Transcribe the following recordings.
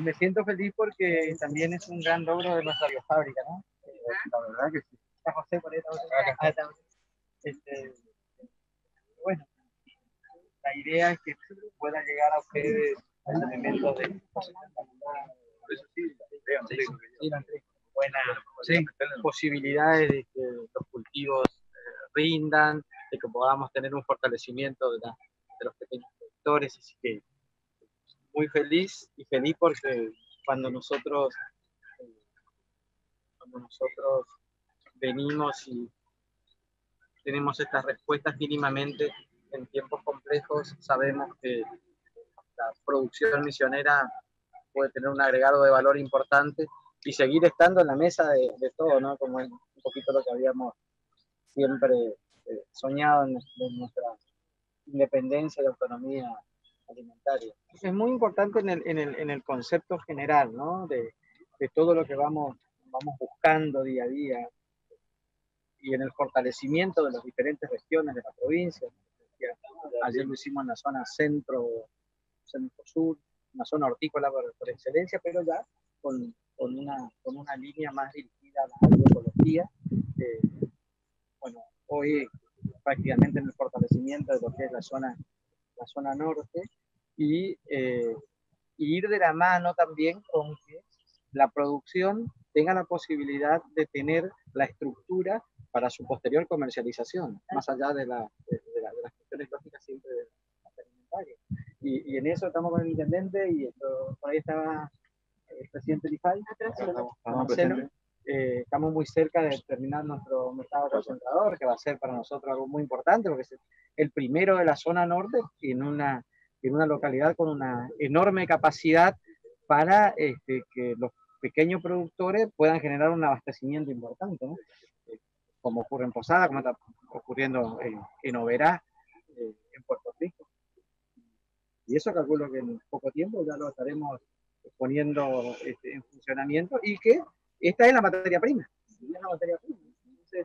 me siento feliz porque también es un gran logro de nuestra biofábrica, ¿no? La verdad que sí. Está José por ahí, está. Este, bueno, la idea es que pueda llegar a ustedes el elemento de buenas posibilidades de que los cultivos rindan, de que podamos tener un fortalecimiento de los pequeños productores, así que muy feliz porque cuando nosotros venimos y tenemos estas respuestas mínimamente en tiempos complejos, sabemos que la producción misionera puede tener un agregado de valor importante y seguir estando en la mesa de todo, ¿no? Como es un poquito lo que habíamos siempre soñado en nuestra independencia y autonomía alimentaria. Es muy importante en el concepto general, ¿no? De todo lo que vamos buscando día a día y en el fortalecimiento de las diferentes regiones de la provincia. Ayer lo hicimos en la zona centro-sur, una zona hortícola por excelencia, pero ya con una línea más dirigida a la agroecología. Bueno, hoy prácticamente en el fortalecimiento de lo que es la zona norte y ir de la mano también con que la producción tenga la posibilidad de tener la estructura para su posterior comercialización, más allá de las cuestiones lógicas siempre de la alimentaria. Y en eso estamos con el intendente y por ahí estaba el presidente Lifay, estamos muy cerca de terminar nuestro mercado concentrador, que va a ser para nosotros algo muy importante, porque es el primero de la zona norte en una localidad con una enorme capacidad para que los pequeños productores puedan generar un abastecimiento importante, ¿no? Como ocurre en Posada, como está ocurriendo en Oberá, en Puerto Rico. Y eso calculo que en poco tiempo ya lo estaremos poniendo en funcionamiento y que esta es la materia prima. Entonces,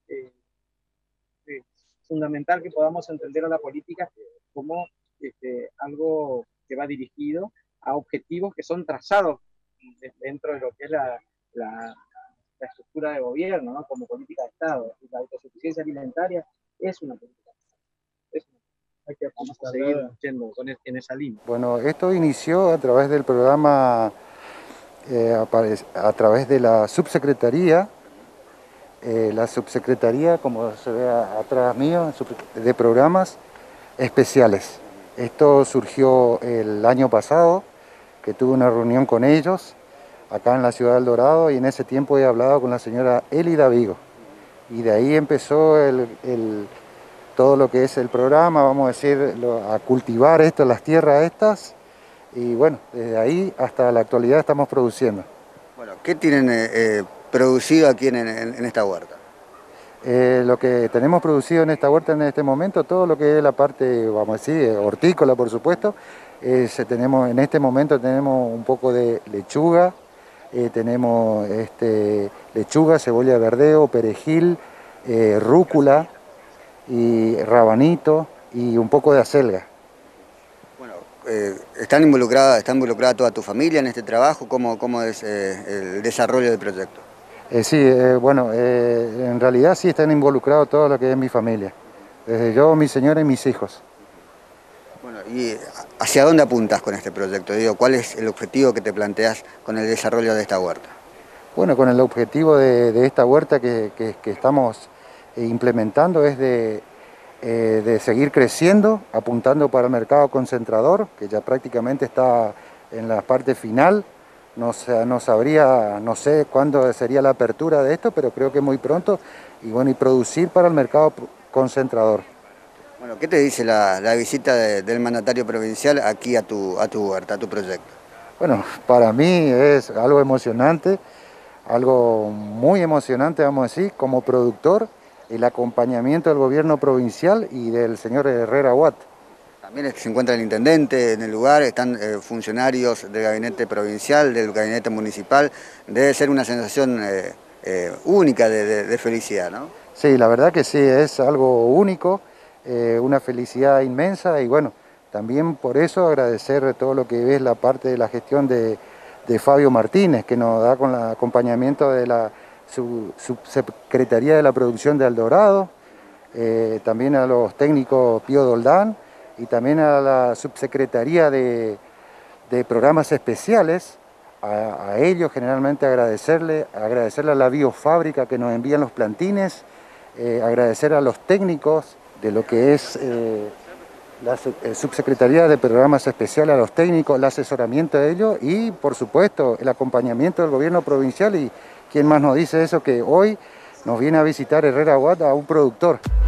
es fundamental que podamos entender a la política como algo que va dirigido a objetivos que son trazados dentro de lo que es la estructura de gobierno, ¿no? Como política de Estado. La autosuficiencia alimentaria es una política de Estado. Hay que seguir yendo en esa línea. Bueno, esto inició a través del programa, a través de la subsecretaría, como se ve atrás mío, de programas especiales. Esto surgió el año pasado, que tuve una reunión con ellos, acá en la ciudad del Dorado, y en ese tiempo he hablado con la señora Elida Vigo. Y de ahí empezó todo lo que es el programa, vamos a decir, a cultivar las tierras estas, y bueno, desde ahí hasta la actualidad estamos produciendo. Bueno, ¿qué tienen producido aquí en esta huerta? Lo que tenemos producido en esta huerta en este momento, todo lo que es la parte, vamos a decir, hortícola, por supuesto, en este momento tenemos un poco de lechuga, tenemos lechuga, cebolla de verdeo, perejil, rúcula y rabanito y un poco de acelga. Bueno, ¿está involucrada toda tu familia en este trabajo? ¿Cómo es el desarrollo del proyecto? Sí, en realidad sí están involucrados todo lo que es mi familia, desde yo, mi señora y mis hijos. Bueno, ¿y hacia dónde apuntas con este proyecto? Digo, ¿cuál es el objetivo que te planteas con el desarrollo de esta huerta? Bueno, con el objetivo de esta huerta que estamos implementando es de seguir creciendo, apuntando para el mercado concentrador, que ya prácticamente está en la parte final. No sé cuándo sería la apertura de esto, pero creo que muy pronto, y bueno, y producir para el mercado concentrador. Bueno, ¿qué te dice la visita del mandatario provincial aquí a tu huerta, a tu proyecto? Bueno, para mí es algo emocionante, algo muy emocionante, vamos a decir, como productor, el acompañamiento del gobierno provincial y del señor Herrera Watt. También se encuentra el intendente en el lugar, están funcionarios del gabinete provincial, del gabinete municipal. Debe ser una sensación única de felicidad, ¿no? Sí, la verdad que sí, es algo único, una felicidad inmensa y bueno, también por eso agradecer todo lo que es la parte de la gestión de de Fabio Martínez, que nos da con el acompañamiento de la Subsecretaría de la Producción de Eldorado, también a los técnicos Pío Doldán y también a la Subsecretaría de Programas Especiales. A ellos generalmente agradecerle a la biofábrica que nos envían los plantines, agradecer a los técnicos de lo que es la Subsecretaría de Programas Especiales, a los técnicos, el asesoramiento de ellos y, por supuesto, el acompañamiento del gobierno provincial. Y quién más nos dice eso que hoy nos viene a visitar Herrera Watt, a un productor.